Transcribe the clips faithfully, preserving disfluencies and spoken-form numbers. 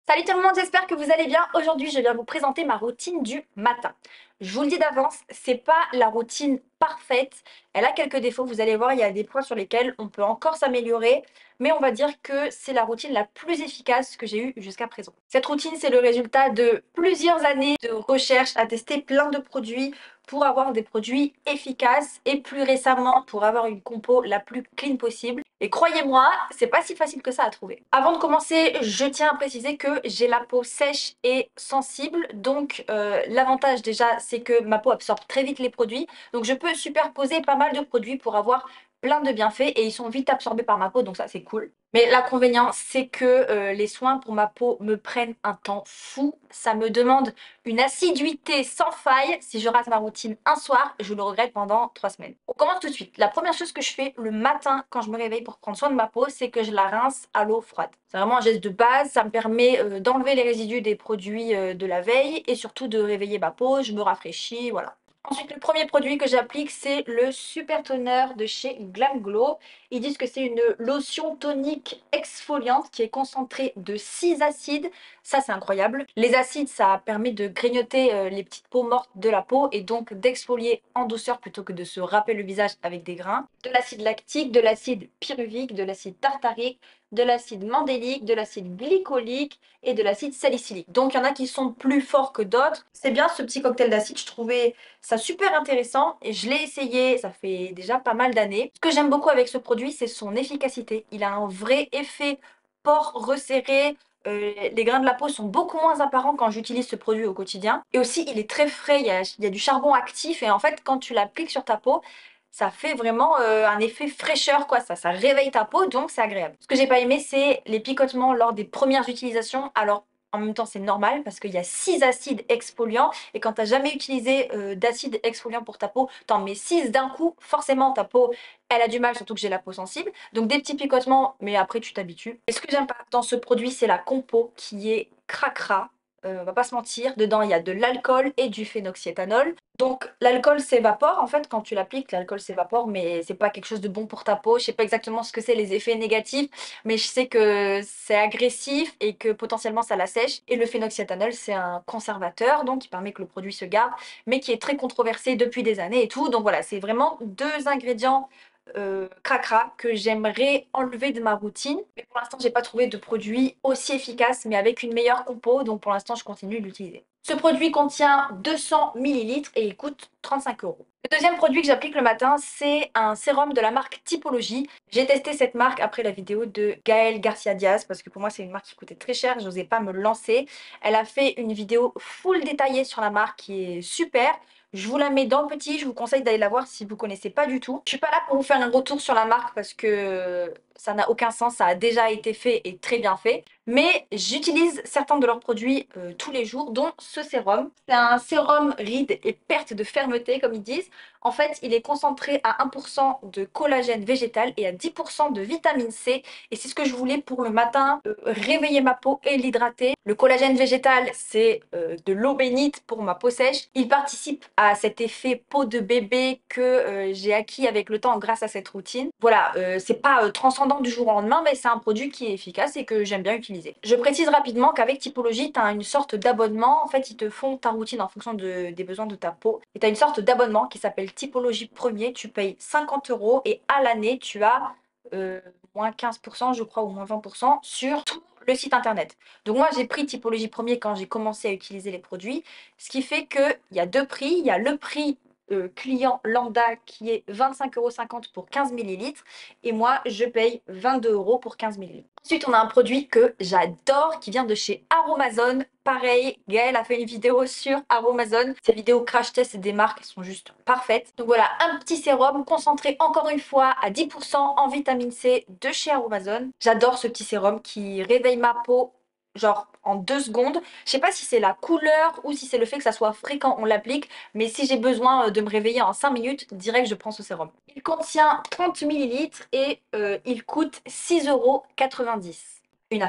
Salut tout le monde, j'espère que vous allez bien. Aujourd'hui, je viens vous présenter ma routine du matin. Je vous le dis d'avance, c'est pas la routine parfaite. Elle a quelques défauts, vous allez voir, il y a des points sur lesquels on peut encore s'améliorer, mais on va dire que c'est la routine la plus efficace que j'ai eue jusqu'à présent. Cette routine, c'est le résultat de plusieurs années de recherche à tester plein de produits pour avoir des produits efficaces et plus récemment pour avoir une compo la plus clean possible. Et croyez-moi, c'est pas si facile que ça à trouver. Avant de commencer, je tiens à préciser que j'ai la peau sèche et sensible, donc euh, l'avantage déjà c'est que ma peau absorbe très vite les produits, donc je peux superposer pas mal de produits pour avoir plein de bienfaits et ils sont vite absorbés par ma peau, donc ça c'est cool. Mais l'inconvénient, c'est que euh, les soins pour ma peau me prennent un temps fou. Ça me demande une assiduité sans faille. Si je rate ma routine un soir, je le regrette pendant trois semaines. On commence tout de suite. La première chose que je fais le matin quand je me réveille pour prendre soin de ma peau, c'est que je la rince à l'eau froide. C'est vraiment un geste de base. Ça me permet euh, d'enlever les résidus des produits euh, de la veille et surtout de réveiller ma peau. Je me rafraîchis, voilà. Ensuite, le premier produit que j'applique, c'est le Super Toner de chez Glam Glow. Ils disent que c'est une lotion tonique exfoliante qui est concentrée de six acides. Ça, c'est incroyable. Les acides, ça permet de grignoter euh, les petites peaux mortes de la peau et donc d'exfolier en douceur plutôt que de se râper le visage avec des grains. De l'acide lactique, de l'acide pyruvique, de l'acide tartarique, de l'acide mandélique, de l'acide glycolique et de l'acide salicylique. Donc, il y en a qui sont plus forts que d'autres. C'est bien ce petit cocktail d'acide, je trouvais ça super intéressant et je l'ai essayé, ça fait déjà pas mal d'années. Ce que j'aime beaucoup avec ce produit, c'est son efficacité. Il a un vrai effet pores resserrés. Euh, les grains de la peau sont beaucoup moins apparents quand j'utilise ce produit au quotidien. Et aussi, il est très frais, il y a, il y a du charbon actif et en fait, quand tu l'appliques sur ta peau, ça fait vraiment euh, un effet fraîcheur, quoi. Ça, ça réveille ta peau, donc c'est agréable. Ce que j'ai pas aimé, c'est les picotements lors des premières utilisations. Alors, en même temps, c'est normal parce qu'il y a six acides exfoliants et quand tu n'as jamais utilisé euh, d'acide exfoliant pour ta peau, t'en mets six d'un coup, forcément ta peau, elle a du mal, surtout que j'ai la peau sensible. Donc des petits picotements, mais après tu t'habitues. Et ce que j'aime pas dans ce produit, c'est la compo qui est cracra. Euh, on va pas se mentir, dedans il y a de l'alcool et du phénoxyéthanol. Donc l'alcool s'évapore en fait quand tu l'appliques, l'alcool s'évapore, mais c'est pas quelque chose de bon pour ta peau. Je sais pas exactement ce que c'est les effets négatifs, mais je sais que c'est agressif et que potentiellement ça la sèche. Et le phénoxyéthanol, c'est un conservateur, donc qui permet que le produit se garde, mais qui est très controversé depuis des années et tout. Donc voilà, c'est vraiment deux ingrédients euh, cracra que j'aimerais enlever de ma routine. Mais pour l'instant, j'ai pas trouvé de produit aussi efficace, mais avec une meilleure compo. Donc pour l'instant, je continue de l'utiliser. Ce produit contient deux cents millilitres et il coûte trente-cinq euros. Le deuxième produit que j'applique le matin, c'est un sérum de la marque Typologie. J'ai testé cette marque après la vidéo de Gaëlle Garcia Diaz parce que pour moi c'est une marque qui coûtait très cher, j'osais pas me lancer. Elle a fait une vidéo full détaillée sur la marque qui est super. Je vous la mets dans le petit, je vous conseille d'aller la voir si vous connaissez pas du tout. Je suis pas là pour vous faire un retour sur la marque parce que ça n'a aucun sens, ça a déjà été fait et très bien fait. Mais j'utilise certains de leurs produits euh, tous les jours, dont ce sérum. C'est un sérum rides et perte de fermeté, comme ils disent. En fait, il est concentré à un pour cent de collagène végétal et à dix pour cent de vitamine C. Et c'est ce que je voulais pour le matin, euh, réveiller ma peau et l'hydrater. Le collagène végétal, c'est euh, de l'eau bénite pour ma peau sèche. Il participe à cet effet peau de bébé que euh, j'ai acquis avec le temps grâce à cette routine. Voilà, euh, c'est pas euh, transcendant du jour au lendemain, mais c'est un produit qui est efficace et que j'aime bien utiliser. Je précise rapidement qu'avec Typologie, tu as une sorte d'abonnement. En fait, ils te font ta routine en fonction de- des besoins de ta peau. Et tu as une sorte d'abonnement qui s'appelle Typologie Premier. Tu payes cinquante euros et à l'année, tu as euh, moins quinze pour cent, je crois, ou moins vingt pour cent sur tout le site internet. Donc moi, j'ai pris Typologie Premier quand j'ai commencé à utiliser les produits. Ce qui fait qu'il y a deux prix. Il y a le prix euh, client lambda qui est vingt-cinq euros cinquante pour quinze millilitres et moi je paye vingt-deux euros pour quinze millilitres. Ensuite on a un produit que j'adore qui vient de chez Aromazone. Pareil, Gaëlle a fait une vidéo sur Aromazone. Ces vidéos crash test des marques sont juste parfaites. Donc voilà, un petit sérum concentré encore une fois à dix pour cent en vitamine C de chez Aromazone. J'adore ce petit sérum qui réveille ma peau genre en deux secondes. Je sais pas si c'est la couleur ou si c'est le fait que ça soit frais quand on l'applique, mais si j'ai besoin euh, de me réveiller en cinq minutes, direct je prends ce sérum. Il contient trente millilitres et euh, il coûte six euros quatre-vingt-dix. Une affaire.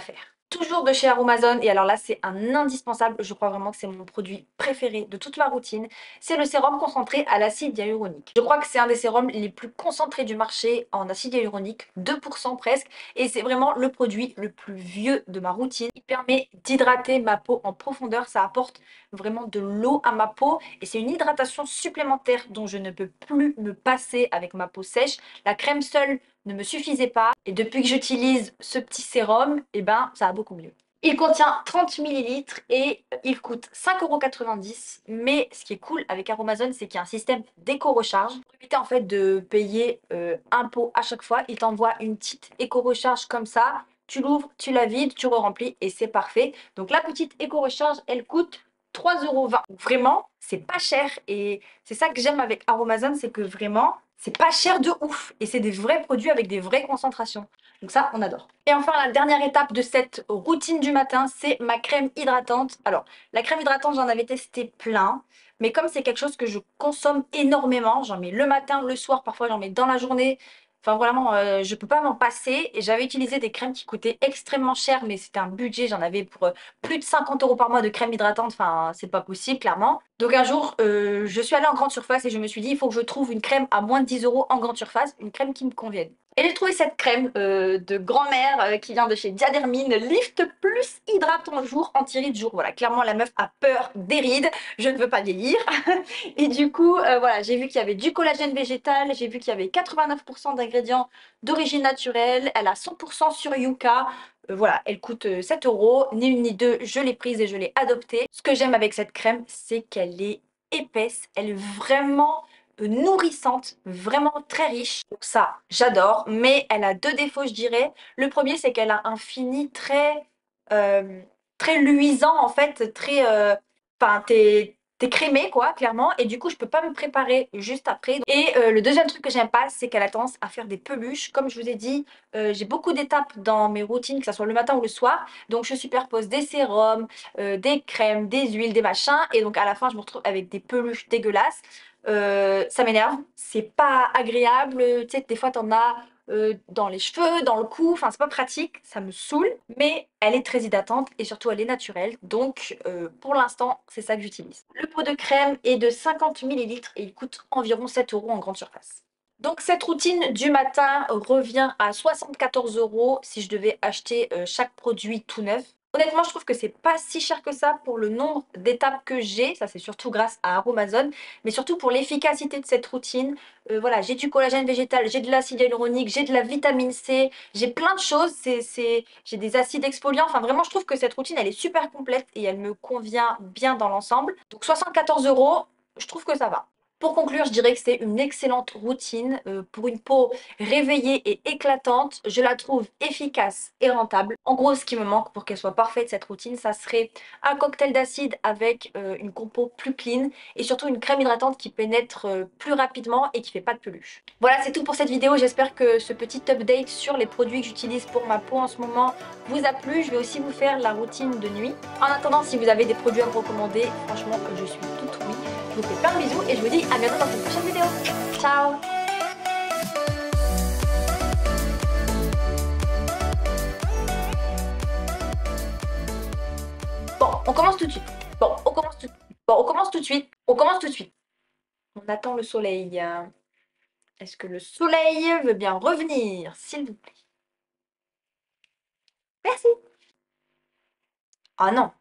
Toujours de chez Aromazone, et alors là c'est un indispensable, je crois vraiment que c'est mon produit préféré de toute ma routine, c'est le sérum concentré à l'acide hyaluronique. Je crois que c'est un des sérums les plus concentrés du marché en acide hyaluronique, deux pour cent presque, et c'est vraiment le produit le plus vieux de ma routine. Il permet d'hydrater ma peau en profondeur, ça apporte vraiment de l'eau à ma peau, et c'est une hydratation supplémentaire dont je ne peux plus me passer avec ma peau sèche. La crème seule ne me suffisait pas, et depuis que j'utilise ce petit sérum, eh ben ça a beaucoup mieux. Il contient trente millilitres et il coûte cinq euros quatre-vingt-dix. Mais ce qui est cool avec Aromazone, c'est qu'il y a un système d'éco-recharge. Pour éviter en fait de payer euh, un pot à chaque fois, il t'envoie une petite éco-recharge comme ça. Tu l'ouvres, tu la vides, tu re-remplis et c'est parfait. Donc la petite éco-recharge, elle coûte trois euros vingt. Vraiment, c'est pas cher, et c'est ça que j'aime avec Aromazone, c'est que vraiment, c'est pas cher de ouf et c'est des vrais produits avec des vraies concentrations. Donc ça, on adore. Et enfin, la dernière étape de cette routine du matin, c'est ma crème hydratante. Alors, la crème hydratante, j'en avais testé plein, mais comme c'est quelque chose que je consomme énormément, j'en mets le matin, le soir, parfois j'en mets dans la journée. Enfin vraiment, euh, je peux pas m'en passer. Et j'avais utilisé des crèmes qui coûtaient extrêmement cher, mais c'était un budget, j'en avais pour euh, plus de cinquante euros par mois de crème hydratante. Enfin, c'est pas possible, clairement. Donc un jour, euh, je suis allée en grande surface et je me suis dit, il faut que je trouve une crème à moins de dix euros en grande surface, une crème qui me convienne. Et j'ai trouvé cette crème euh, de grand-mère euh, qui vient de chez Diadermine, Lift Plus Hydratant Jour, anti-rides jour. Voilà, clairement la meuf a peur des rides, je ne veux pas vieillir. Et du coup, euh, voilà, j'ai vu qu'il y avait du collagène végétal, j'ai vu qu'il y avait quatre-vingt-neuf pour cent d'ingrédients d'origine naturelle, elle a cent pour cent sur Yucca. Euh, voilà, elle coûte euh, sept euros, ni une ni deux, je l'ai prise et je l'ai adoptée. Ce que j'aime avec cette crème, c'est qu'elle est épaisse, elle est vraiment euh, nourrissante, vraiment très riche. Donc ça, j'adore, mais elle a deux défauts, je dirais. Le premier, c'est qu'elle a un fini très, euh, très luisant, en fait, très... euh, Enfin, t'es t'es crémé, quoi, clairement, et du coup, je peux pas me préparer juste après. Et euh, le deuxième truc que j'aime pas, c'est qu'elle a tendance à faire des peluches. Comme je vous ai dit, euh, j'ai beaucoup d'étapes dans mes routines, que ce soit le matin ou le soir, donc je superpose des sérums, euh, des crèmes, des huiles, des machins, et donc à la fin, je me retrouve avec des peluches dégueulasses. Euh, ça m'énerve, c'est pas agréable, tu sais, des fois, t'en as euh, dans les cheveux, dans le cou, enfin c'est pas pratique, ça me saoule, mais elle est très hydratante et surtout elle est naturelle, donc euh, pour l'instant c'est ça que j'utilise. Le pot de crème est de cinquante millilitres et il coûte environ sept euros en grande surface. Donc cette routine du matin revient à soixante-quatorze euros si je devais acheter euh, chaque produit tout neuf. Honnêtement, je trouve que c'est pas si cher que ça pour le nombre d'étapes que j'ai. Ça, c'est surtout grâce à Aromazone, mais surtout pour l'efficacité de cette routine. Euh, voilà, j'ai du collagène végétal, j'ai de l'acide hyaluronique, j'ai de la vitamine C, j'ai plein de choses. C'est, c'est... J'ai des acides exfoliants. Enfin, vraiment, je trouve que cette routine, elle est super complète et elle me convient bien dans l'ensemble. Donc soixante-quatorze euros, je trouve que ça va. Pour conclure, je dirais que c'est une excellente routine euh, pour une peau réveillée et éclatante. Je la trouve efficace et rentable. En gros, ce qui me manque pour qu'elle soit parfaite, cette routine, ça serait un cocktail d'acide avec euh, une compo plus clean et surtout une crème hydratante qui pénètre euh, plus rapidement et qui fait pas de peluche. Voilà, c'est tout pour cette vidéo. J'espère que ce petit update sur les produits que j'utilise pour ma peau en ce moment vous a plu. Je vais aussi vous faire la routine de nuit. En attendant, si vous avez des produits à me recommander, franchement, je suis toute oui. Je vous fais plein de bisous et je vous dis à bientôt dans une prochaine vidéo. Ciao! Bon, on commence tout de suite. Bon, on commence tout, bon, on commence tout de suite. On commence tout de suite. On attend le soleil. Est-ce que le soleil veut bien revenir, s'il vous plaît? Merci. Ah non.